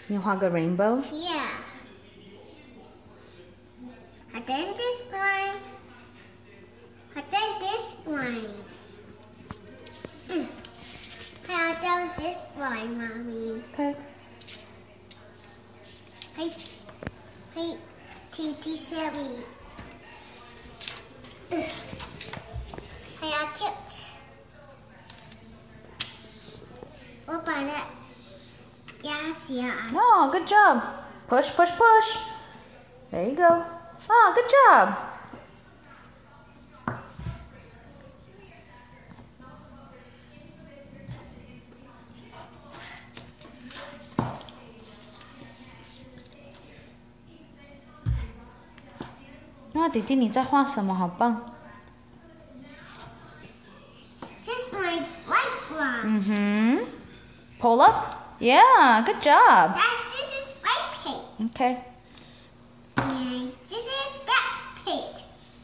你画个 rainbow. Yeah. And then this one. And then this one. And then this one, Mommy. Okay. Hey, Titi Sherry. Hey, I tipped. 我把它压起来。 Oh, good job. Push, push, push. There you go. Oh, good job. Oh, 弟弟你在画什么？好棒。 This one's white one. Mm-hmm. Pull up. Yeah, good job. This is white paint. Okay. And this is black paint.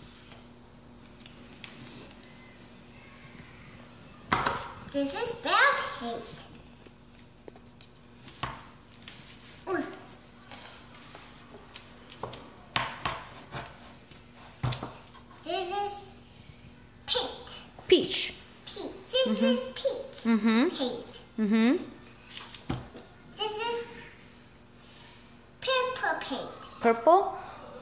This is brown paint. This is paint. Peach. This is peach Mm-hmm. paint. Mm-hmm. This is purple paint. Purple?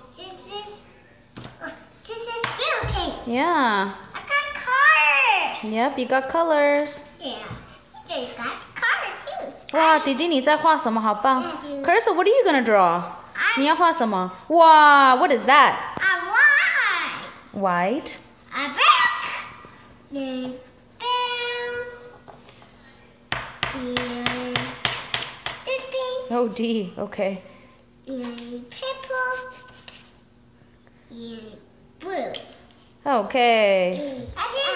This is blue paint. Yeah. I got colors. Yep, you got colors. Yeah, you got color too. 哇，弟弟你在画什么？好棒。 Yeah, dude. Carissa, what are you gonna draw? 你要画什么？哇 what is that? A white, White. a black, then brown, and this pink, Oh, D. Okay. and purple, and blue. Okay. And then